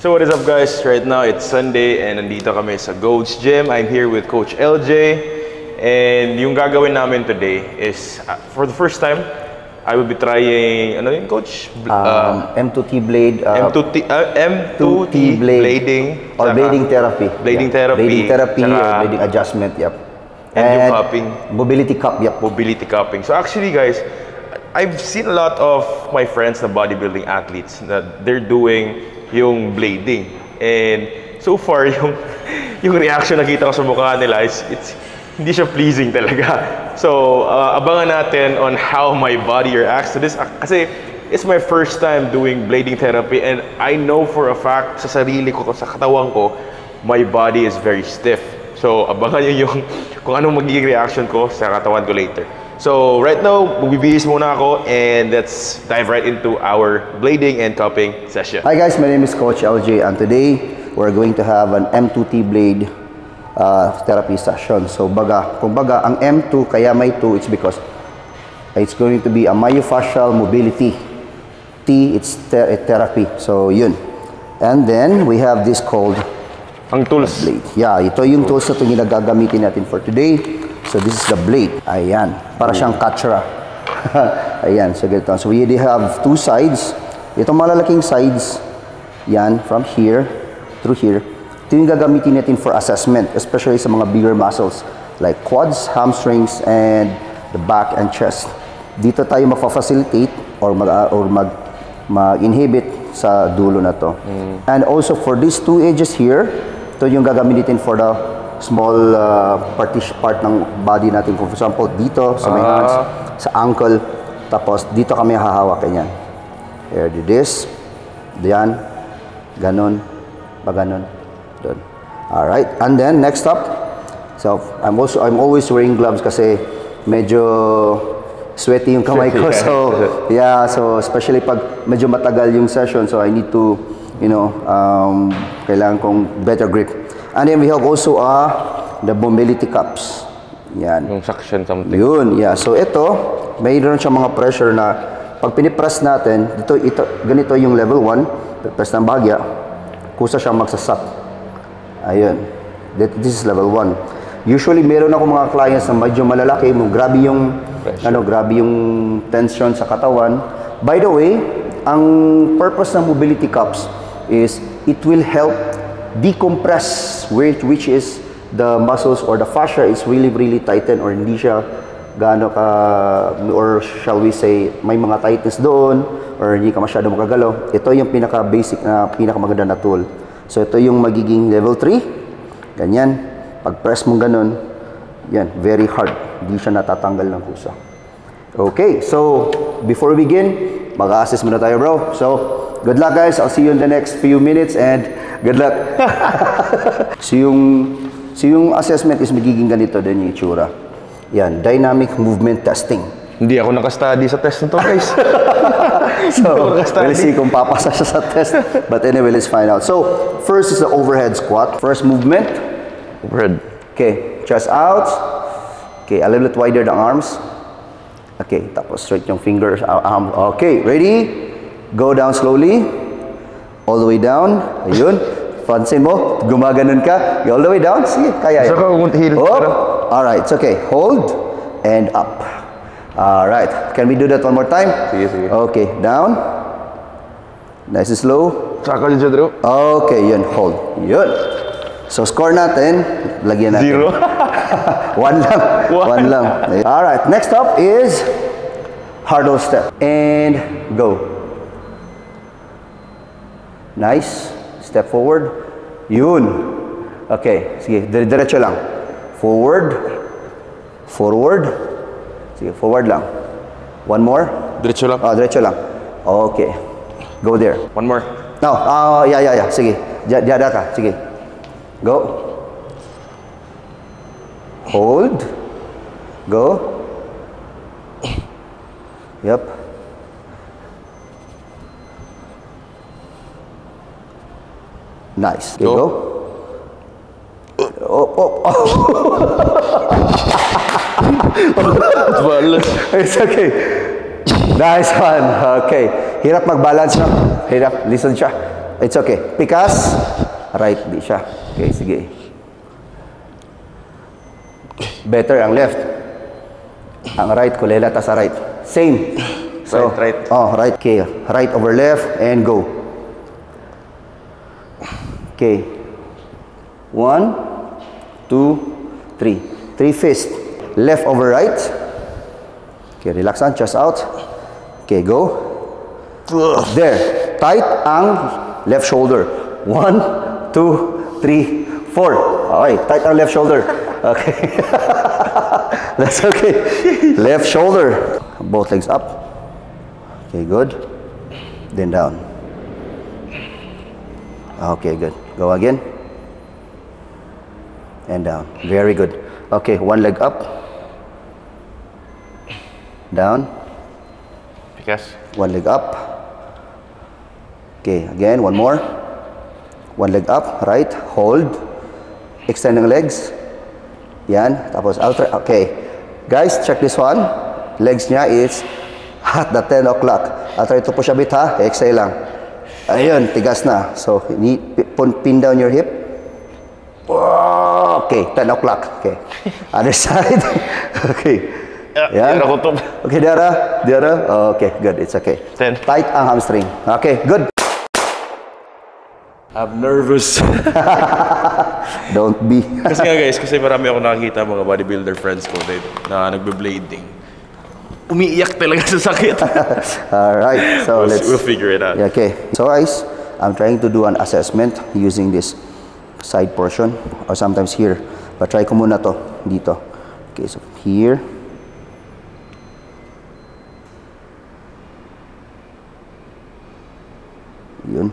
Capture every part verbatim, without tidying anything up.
So what is up guys? Right now it's Sunday and nandito kami sa Goats Gym. I'm here with Coach L J. And yung gagawin namin today is, uh, for the first time, I will be trying, ano yun Coach? Um, M two T blade. Uh, M two T, uh, M two T blade, blading. Or saka, blading therapy. Blading yeah. therapy. Blading therapy saka, or blading adjustment, yep. And, and yung cupping. Mobility cup, yep. Mobility cupping. So actually guys, I've seen a lot of my friends na bodybuilding athletes that they're doing yung blading. And so far, yung, yung reaction na kita ko sa mukha nila is it's, hindi siya pleasing talaga. So, uh, abangan natin on how my body reacts to this. Kasi it's my first time doing blading therapy and I know for a fact sa sarili ko, sa katawan ko, my body is very stiff. So, abangan nyo yung kung anong magiging reaction ko sa katawan ko later. So, right now, magbibihis muna ako and let's dive right into our blading and cupping session. Hi guys, my name is Coach L J and today we're going to have an M two T blade uh, therapy session. So, baga, kung baga, ang M two, kaya may two, it's because it's going to be a myofascial mobility. T, it's ter therapy. So, yun. And then, we have this called ang tools. Blade. Yeah, ito yung tools na ito ginagagamitin natin for today. So this is the blade. Ayan. Para siyang katra. Ayan. So ganito. So we have two sides. Itong malalaking sides, yan, from here through here. Ito yung gagamitin natin for assessment, especially sa mga bigger muscles like quads, hamstrings, and the back and chest. Dito tayo mapafacilitate or mag, uh, or mag, mag-inhibit sa dulo na to. Mm. And also for these two edges here, ito yung gagamitin for the small uh, partition part ng body natin. For example, dito sa may hands, uh, sa ankle, tapos dito kami hahawakan yan. Here, do this, diyan, ganon, baganon, doon. Alright, and then next up, so I'm also I'm always wearing gloves kasi medyo sweaty yung kamay ko. So yeah, so especially pag medyo matagal yung session, so I need to, you know, um, kailangan kong better grip. And then we have also uh, the mobility cups. Yan. Yung suction something. Yun, yeah. So ito, mayroon siya mga pressure na pag pinipress natin, dito, ito, ganito yung level one, press ng bagya, kusa siya magsasap. Ayun. This is level one. Usually, meron ako mga clients na medyo malalaki, grabe yung, ano, grabe yung tension sa katawan. By the way, ang purpose ng mobility cups is it will help decompress, which, which is the muscles or the fascia is really really tightened or hindi siya gaano ka, or shall we say may mga tightness doon or hindi ka masyado makagalaw. Ito yung pinaka basic na pinaka maganda na tool. So ito yung magiging level three. Ganyan, pag press mo ganun, yan, very hard, hindi siya natatanggal ng kusa. Okay, so before we begin, mag-assess muna tayo bro. So good luck guys, I'll see you in the next few minutes and good luck. So yung, so yung assessment is magiging ganito din yung itsura. Yan, dynamic movement testing. Hindi ako naka-study sa test nito guys. So, we'll see kung papasa siya sa test. But anyway, let's find out. So, first is the overhead squat. First movement. Overhead. Okay, chest out. Okay, a little bit wider the arms. Okay, tapos straight yung fingers. Arm. Okay, ready? Go down slowly. All the way down. Ayun. Pansin mo, gumaganon ka. All the way down. Sige, kaya yan. Oh. Alright, it's okay. Hold and up. Alright. Can we do that one more time? Sige, sige. Okay, down. Nice and slow. Saka dyan, Drew. Okay, yun. Hold. Yun. So, score natin. Lagyan natin. Zero. One lang. One. One lang. Alright, next up is hurdle step. And go. Nice. Step forward. Yun. Okay. Sige. Diretso lang. Forward. Forward. Sige. Forward lang. One more. Diretso lang. Oh, diretso lang. Okay. Go there. One more. No. Oh, yeah, yeah, yeah. Sige. Diada ka. Sige. Go. Hold. Go. Yep. Nice. Okay, go. go. Oh, oh, oh. It's okay. Nice one. Okay. Hirap mag-balance na. Hirap. Listen siya. It's okay. Pikas. Right, di siya. Okay, sige. Better ang left. Ang right, kulela ta sa right. Same. So, right, right. Oh, right. Okay, right over left and go. Okay. One, two, three. Three fist. Left over right. Okay, relax on, chest out. Okay, go. There. Tight ang left shoulder. One, two, three, four. Okay, tight ang left shoulder. Okay. That's okay. Left shoulder. Both legs up. Okay, good. Then down. Okay, good. Go again. And down. Very good. Okay, one leg up. Down. Pikas. One leg up. Okay, again, one more. One leg up, right. Hold. Extend ng legs. Yan. Tapos, alter. Okay. Guys, check this one. Legs niya is at the ten o'clock. I'll try to push a bit, ha? Exhale lang. Ayun, tigas na. So, pin down your hip. Okay, ten o'clock. Okay. Other side. Okay. Yan. Okay, Dara. Dara. Okay, good. It's okay. ten. Tight ang hamstring. Okay, good. I'm nervous. Don't be. Kasi nga guys, kasi marami ako nakakita mga bodybuilder friends ko din na nagbe-blading. Umiiyak talaga sa sakit. Alright, so we'll, let's... We'll figure it out. Yeah, okay. So guys, I'm trying to do an assessment using this side portion or sometimes here. But try ko muna to dito. Okay, so here. Yun.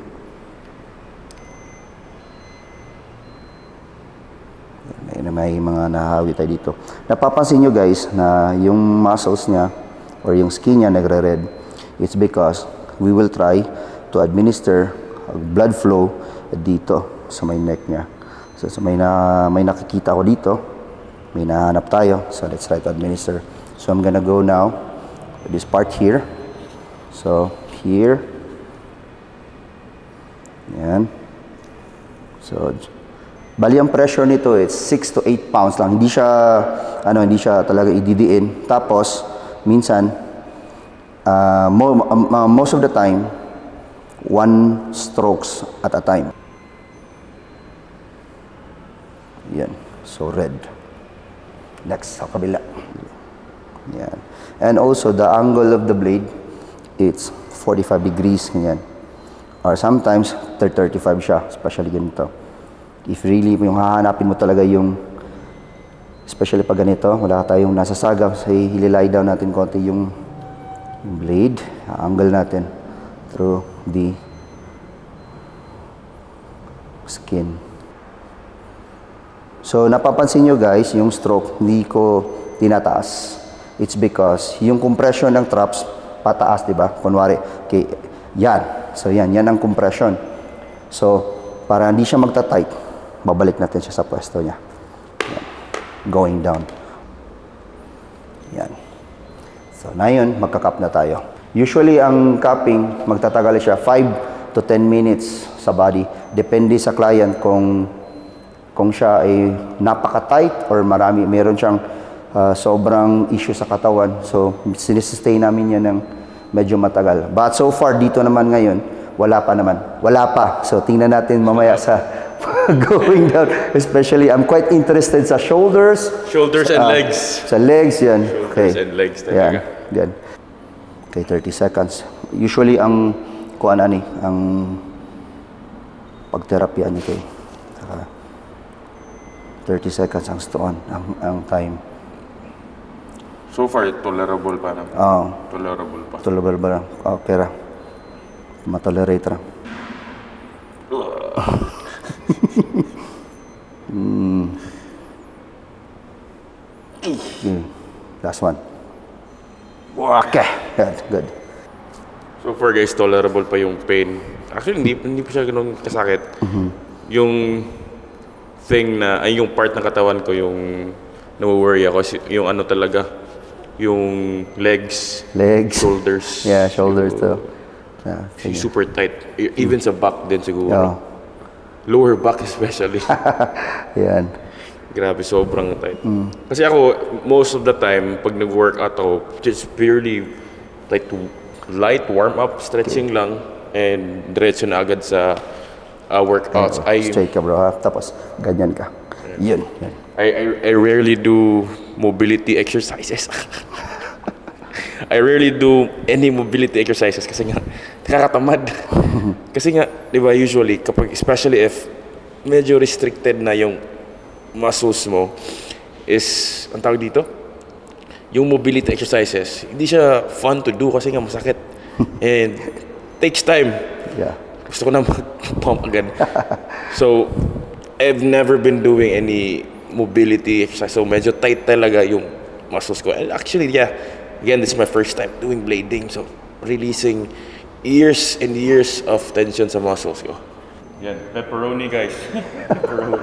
May, may mga nahawi tayo dito. Napapansin nyo guys na yung muscles niya or yung skin niya nagre-red. It's because we will try to administer blood flow dito sa may neck niya. So, so may, na, may nakikita ko dito. May nahanap tayo. So let's try to administer. So I'm gonna go now with this part here. So here. Yan. So bali ang pressure nito it's six to eight pounds lang. Hindi siya ano, hindi siya talaga ididiin. Tapos minsan uh, mo, uh, most of the time one strokes at a time. Yan. So red. Next sa kabila. Yan. And also the angle of the blade it's forty-five degrees ganyan. Or sometimes thirty-five siya, especially ganito. If really yung hahanapin mo talaga yung especially pag ganito, wala tayong nasa saga, so hililay down natin konti yung, yung blade, angle natin through the skin. So napapansin nyo guys, yung stroke hindi ko tinataas. It's because yung compression ng traps pataas, di ba? Kunwari, okay, yan. So yan, yan ang compression. So para hindi siya magta-tight, babalik natin siya sa pwesto niya. Yan. Going down. Yan. So na yun, magka-cup na tayo. Usually ang cupping, magtatagal siya five to ten minutes sa body. Depende sa client kung kung siya ay napaka-tight or marami, meron siyang uh, sobrang issue sa katawan. So sinisustay namin yan ng medyo matagal. But so far, dito naman ngayon, wala pa naman. Wala pa. So, tingnan natin mamaya sa going down. Especially, I'm quite interested sa shoulders. Shoulders and uh, legs. Sa legs, yan. Shoulders Okay. and legs talaga. Yan. Yan. Okay, thirty seconds. Usually, ang kuan ani, ang pag-therapy ani kay uh, thirty seconds ang stoon, ang, ang time. So far, tolerable pa naman. Oo. Tolerable pa. Tolerable ba lang? Okay ra. Matolerate ra. mm. Okay. Last one. Okay. Good. Good. So far guys, tolerable pa yung pain. Actually, hindi, hindi pa siya ganun kasakit. Mm-hmm. Yung thing na, ay yung part ng katawan ko, yung na-worry ako, yung ano talaga, yung legs, legs, shoulders. Yeah, shoulders too. Yeah, She's super tight. E- Even sa back din siguro. Yeah. Lower back especially. Yan. Grabe, sobrang tight. Kasi ako, most of the time, pag nag-workout ako, just purely like light warm-up, stretching lang, and diretso na agad sa uh, workouts. I, Straight ka bro ha. Tapos ganyan ka. Yun. Yan. I, I, I rarely do mobility exercises. I rarely do any mobility exercises kasi nga, nakakatamad. Kasi nga, di ba, usually, kapag, especially if medyo restricted na yung muscles mo, is, ang tawag dito, yung mobility exercises, hindi siya fun to do kasi nga masakit. And takes time. Yeah. Gusto ko na mag-pump agad. So, I've never been doing any mobility exercise. So, medyo tight talaga yung muscles ko. And actually, yeah, again, this is my first time doing blading. So, releasing years and years of tension sa muscles ko. Yan, pepperoni guys. Pepperoni.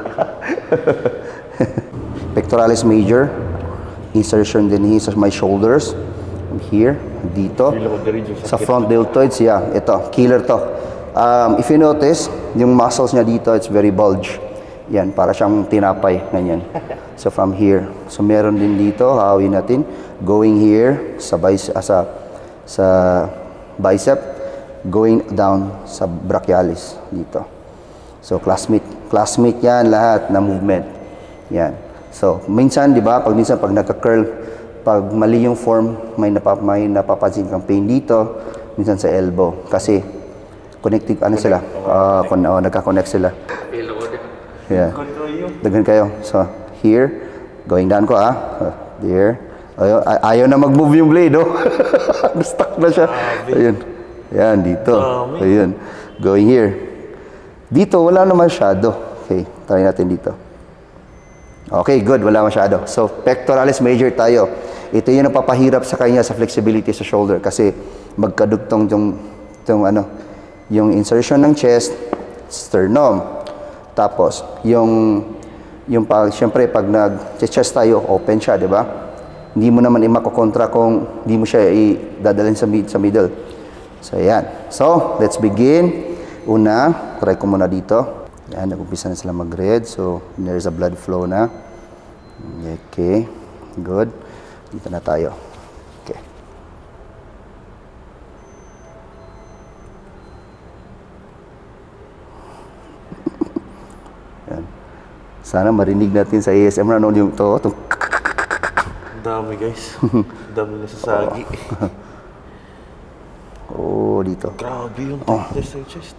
Pectoralis major. Insertion din here sa my shoulders. Here, dito. Sa front deltoids, yeah, ito, killer to. Um, if you notice, yung muscles niya dito, it's very bulge. Yan, para siyang tinapay, ganyan. So from here, so meron din dito, hawin natin, going here sa bicep, sa, sa bicep, going down sa brachialis dito. So classmate, classmate yan lahat na movement. Yan. So minsan, di ba, pag minsan pag nagka-curl, pag mali yung form, may, napap may napapansin kang pain dito, minsan sa elbow. Kasi, connected, ano sila? Uh, kon oh, nagka-connect sila. Yeah. Dagan kayo. So, here, going down ko ah. Uh, there. Ayaw, ay ayaw na mag-move yung blade, oh. Stuck na siya. Ayun. Yan, dito. Ayun. Going here. Dito, wala naman shadow. Okay, try natin dito. Okay, good. Wala masyado. So, pectoralis major tayo. Ito yung napapahirap sa kanya sa flexibility sa shoulder kasi magkadugtong yung, yung, ano, yung insertion ng chest, sternum. Tapos, yung, yung pag, syempre, pag nag-chest tayo, open siya, di ba? Hindi mo naman i-makokontra kung hindi mo siya i-dadalhin sa, mid, sa middle. So, yan. So, let's begin. Una, try ko muna dito. Yan, nag-umpisa na sila mag-red. So, there's a blood flow na. Okay. Good. Dito na tayo. Okay. Yan. Sana marinig natin sa A S M R ano yung to. to. Ang dami guys. Ang dami na sasagi. Oh, dito. Grabe yung Oh. tightness sa chest.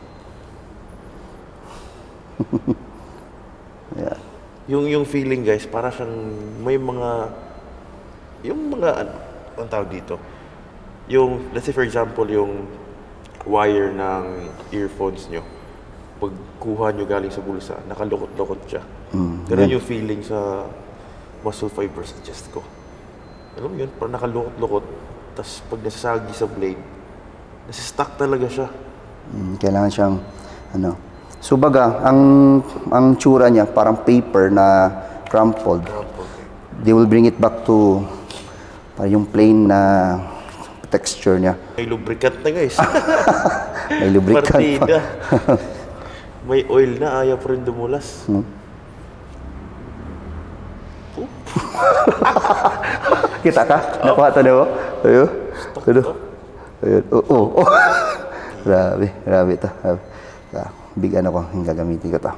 Yeah. Yung yung feeling guys, para siyang may mga yung mga ano, ang tawag dito. Yung let's say for example yung wire ng earphones nyo. Pag kuha nyo galing sa bulsa, nakalukot-lukot siya. Mm, Ganun yeah. yung feeling sa muscle fibers sa chest ko. Alam mo yun, parang nakalukot-lukot. Tapos pag nasasagi sa blade, nasistuck talaga siya. Mm, kailangan siyang ano. So baga, ang ang tsura niya parang paper na crumpled. They will bring it back to parang yung plain na texture niya. May lubricant na guys. May lubricant Partida. pa. May oil na, ayaw pa rin dumulas. Hmm. Kita ka? Nakuha ito mo? Ayun. Ayun. Ayun. Oo. Oh, oh. Grabe. Grabe ito. Grabe. Ah, big ano ko. Yung gagamitin ko ito.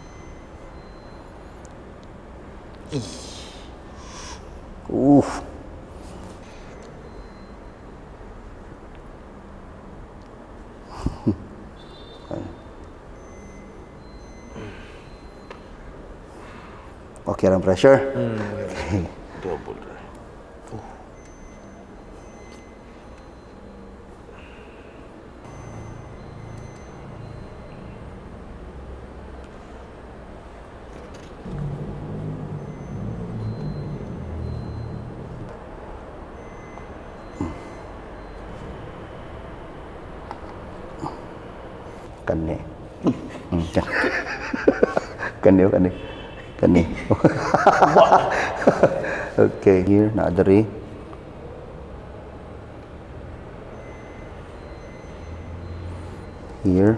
Oof. Okay ang pressure? Mm. Okay. Double right. Oh. Kani. Hmm, kan. Kani, kani. Kani. Okay, here, naadari. Here.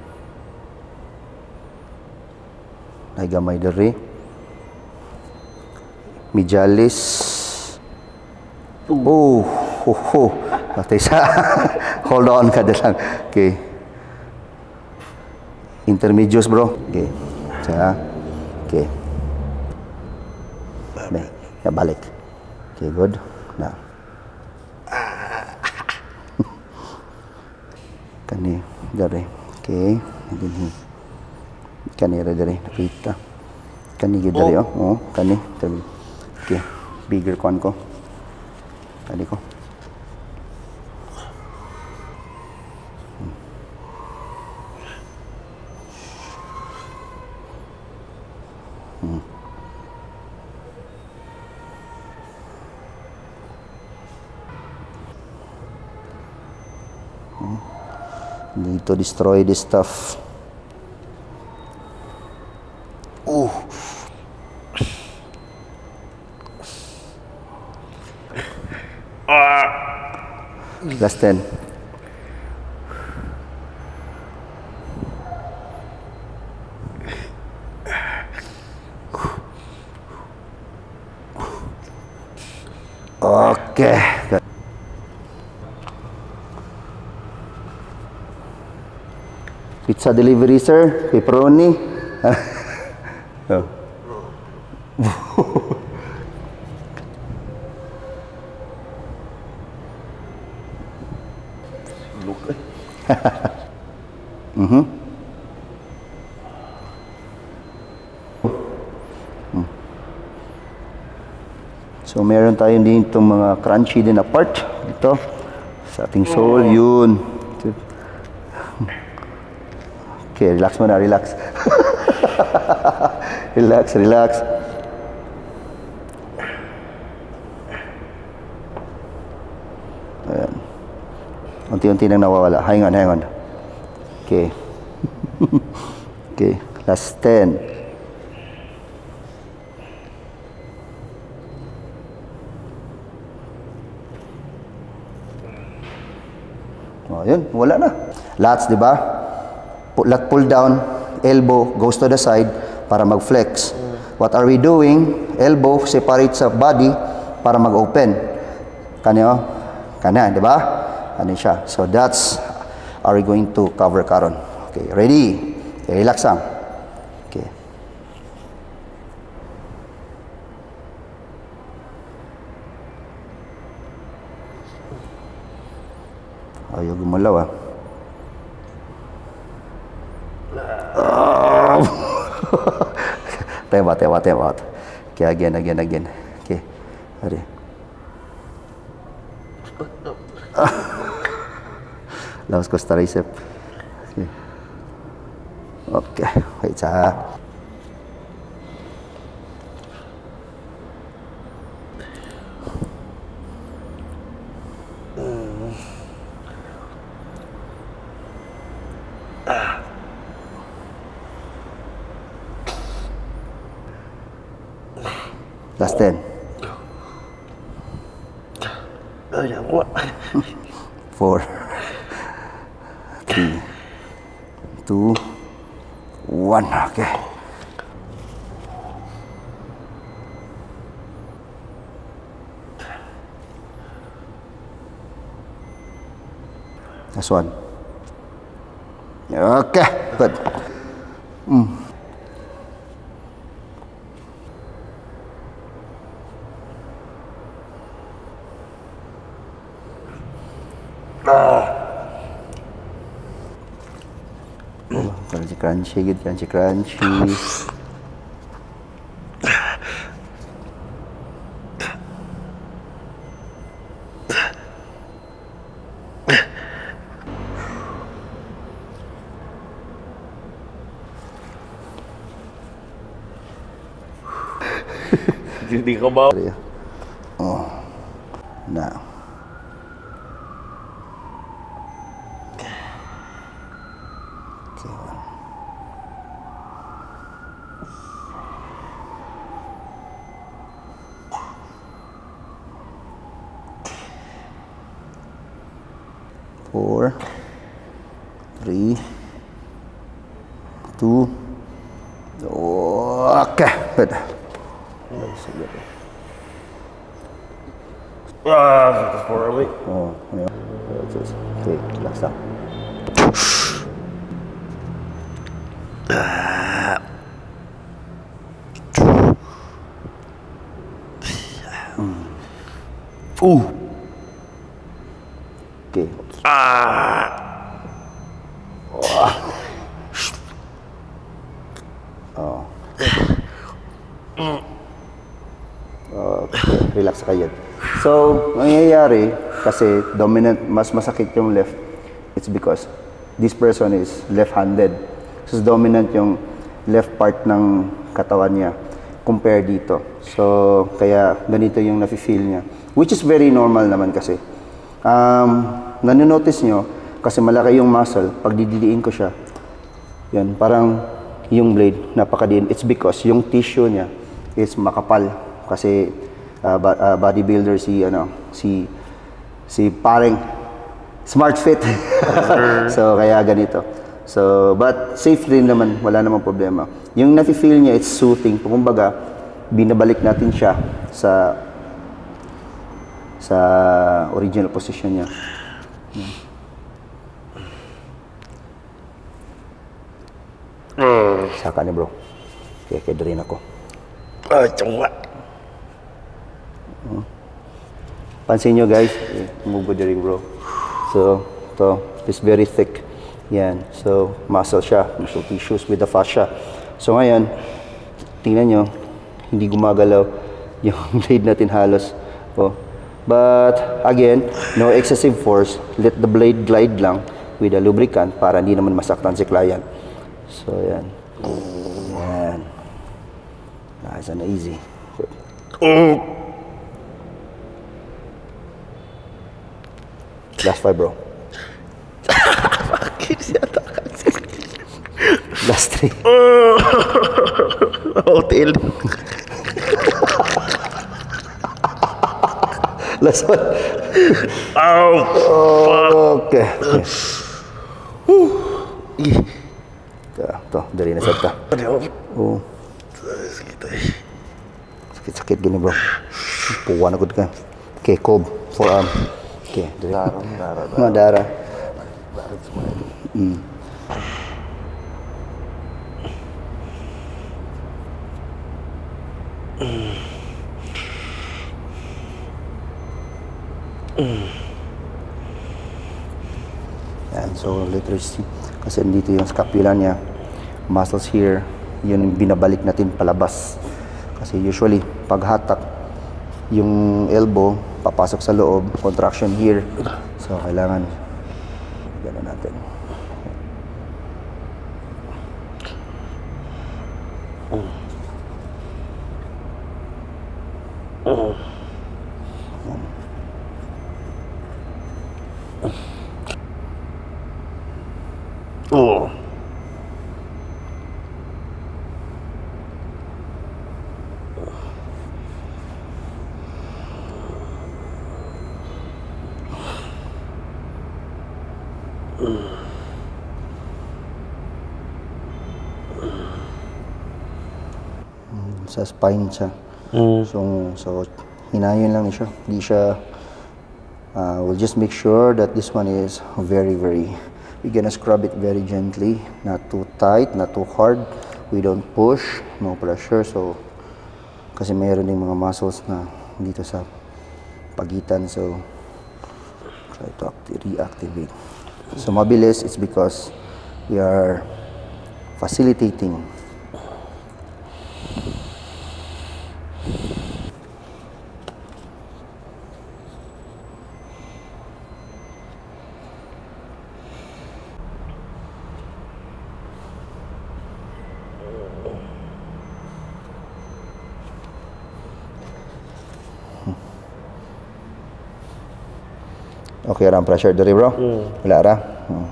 Ay gamay dere. Medialis. Oh, ho, ho. Patay sa. Hold on ka lang. Okay. Intermedios, bro. Okay. Sa. Okay. May, ya balik. Okay, good. Now. Kani dari. Okay. Then kani ra dari napita. Kani gid dari oh. Oh, kani. Okay. Bigger kon ko. Kani ko. Hmm. Hmm. Need to destroy this stuff. Oh. Last ten. Okay. Pizza delivery, sir. Pepperoni. Oh. Look. Mhm. So meron tayo din itong mga crunchy din na part dito sa ating sole. Yun. Okay, relax muna, relax. Relax, relax. Ayan. Unti-unti nang nawawala. Hang on, hang on. Okay. Okay, last ten. Oh, yun, wala na. Lats, di ba? Lat pull down, elbow goes to the side para mag-flex. What are we doing? Elbow separate sa body para mag-open. Kanyo? Kana, di ba? Kani siya. So that's are we going to cover karon. Okay, ready? Okay, relax lang. Okay. Ayaw gumalaw ah. Oh. Tewa, tewa, tewa. Okay, again, again, again. Okay. Hari. Lawas ko sa tricep. Okay. Okay. Wait sa. Last ten. Four. Three. Two. One. Okay. Last one. Okay. Good. Mm. Oh, crunchy, crunchy, gitu, crunchy, crunchy. Hindi ka ba? Oh, now. Four, Three. Two. Okay. Good. Ah, that's far away. Oh, ano yun? Okay, relax lang. Ooh. Okay. Ah. Oh. Okay, relax kayo. So, nangyayari, kasi dominant, mas masakit yung left, it's because this person is left-handed. So, dominant yung left part ng katawan niya compare dito. So, kaya ganito yung nafe-feel niya. Which is very normal naman kasi. Um, nanonotice nyo, kasi malaki yung muscle, pag dididiin ko siya, yan, parang yung blade, napakadiin. It's because yung tissue niya is makapal. Kasi uh, uh, bodybuilder si, ano, si, si paring smart fit. So, kaya ganito. So, but safe din naman, wala namang problema. Yung nafe-feel niya, it's soothing. Kumbaga, binabalik natin siya sa sa original position niya. Mm. Saka ni bro. Okay, kaya rin ako. Ah, tungwa. Hmm. Pansin nyo guys, eh, move ko rin bro. So, to is very thick. Yan. So, muscle siya. Muscle tissues with the fascia. So, ngayon, tingnan nyo, hindi gumagalaw yung blade natin halos. Oh. But, again, no excessive force. Let the blade glide lang with a lubricant para hindi naman masaktan si client. So, yan. Yan. Nice and easy. Good. Last five, bro. Last three. Hotel. Last one. Ow. Okay. Okay. Ito, ito. Dali na set ka. Oo. Sakit-sakit gini, bro. Puwan agad ka. Okay, cob. Forearm. Okay. Dara, dara, dara. Mga dara. Mm. Yan, so literally kasi dito yung scapula niya, muscles here, yun yung binabalik natin palabas. Kasi usually pag hatak yung elbow papasok sa loob, contraction here. So kailangan gano'n natin. Oh. Sa spine siya. Mm. So, so hinayon lang siya. Hindi siya, uh, we'll just make sure that this one is very, very, we're gonna scrub it very gently. Not too tight, not too hard. We don't push, no pressure. So, kasi mayroon din mga muscles na dito sa pagitan. So, try to reactivate. So, mabilis, it's because we are facilitating. Okay, ram pressure dari bro. Mm. Wala ra. Hmm.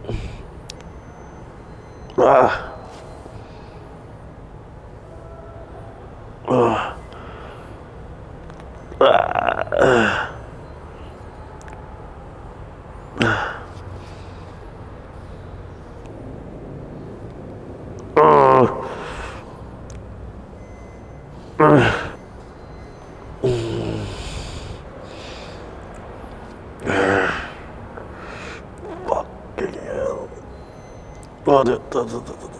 Ah. Ah. Ah. Fucking hell. Oh, da, da, da, da, da.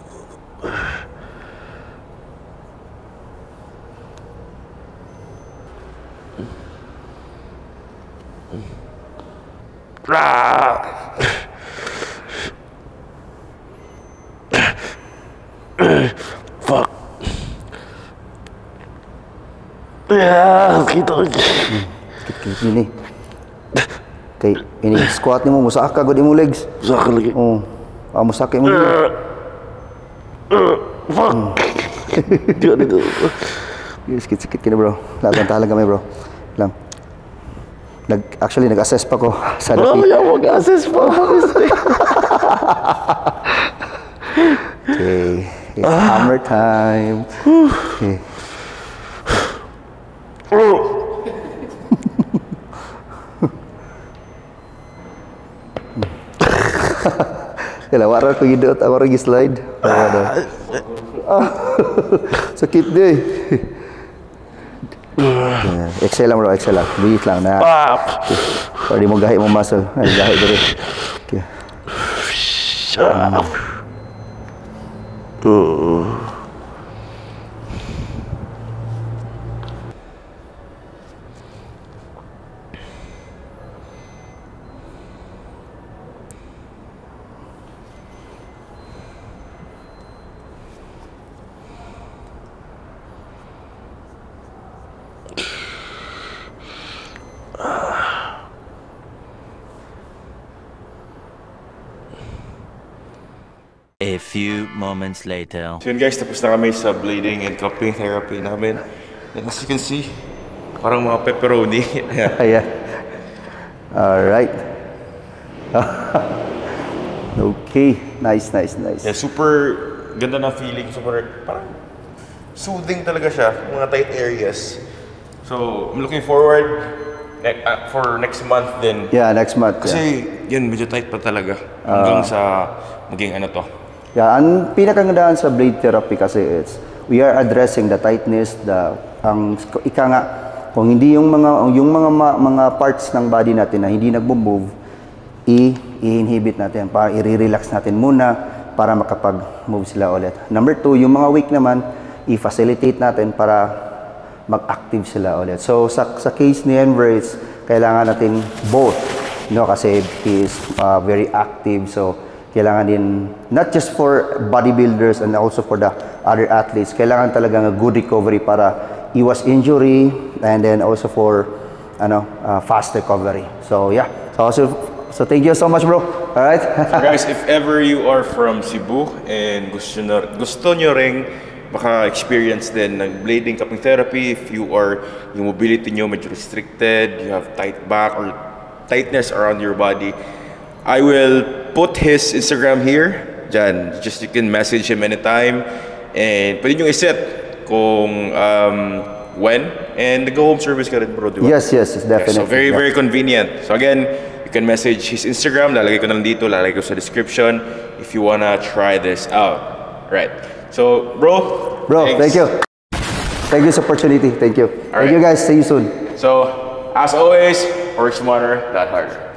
Ah. Fuck. Yeah, kita Sakit ini. Kay ini squat nimo musaka gud imong legs. Musaka lagi. Oh. Ah musaka imong. Fuck. Dia itu. Sikit-sikit kini bro. Lagan tahan lang kami bro. Lang. Nag actually nag-assess pa ko sa Oh, dapit. ya mag-assess pa. Okay. It's hammer time. Okay. Kala wara ko gidot ako ring slide. Ah. Sakit deh. Yeah. Exhale lang bro, exhale lang. Breathe lang na. Okay. Para di mo gahi mo muscle. Ay, gahi diri. Okay. Shut Uh. A few moments later. So yun guys, tapos na kami sa blading and cupping therapy namin. And as you can see, parang mga pepperoni. Ayan. Ayan. Alright. Okay. Nice, nice, nice. Yeah, super ganda na feeling. Super, parang soothing talaga siya. Mga tight areas. So, I'm looking forward ne- uh, for next month din. Yeah, next month. Kasi yeah. yun, medyo tight pa talaga. Hanggang uh, sa maging ano to. Yeah, ang pinakagandaan sa blade therapy kasi it's we are addressing the tightness, the ang ika nga kung hindi yung mga yung mga mga parts ng body natin na hindi nagmo-move, i i-inhibit natin para i-relax natin muna para makapag-move sila ulit. Number two, yung mga weak naman, i-facilitate natin para mag-active sila ulit. So sa sa case ni Enver, kailangan natin both, you know, kasi he is uh, very active, so kailangan din, not just for bodybuilders and also for the other athletes, kailangan talaga ng good recovery para iwas injury and then also for ano, uh, fast recovery. So yeah, so, also, so thank you so much bro. Alright? So guys, if ever you are from Cebu and gusto nyo, gusto nyo ring maka-experience din ng blading cupping therapy, if you are, yung mobility nyo medyo restricted, you have tight back or tightness around your body, I will put his Instagram here. Diyan, just you can message him anytime. And pwede nyo iset kung um, when. And the go-home service ka rin bro, di ba? Yes, yes, definitely. Yeah, so very, yeah. very convenient. So again, you can message his Instagram. Lalagay ko na lang dito, lalagay ko sa description if you wanna try this out. Right. So, bro. Bro, thanks. thank you. Thank you for this opportunity. Thank you. All thank right. you guys. See you soon. So, as always, work smarter, not harder.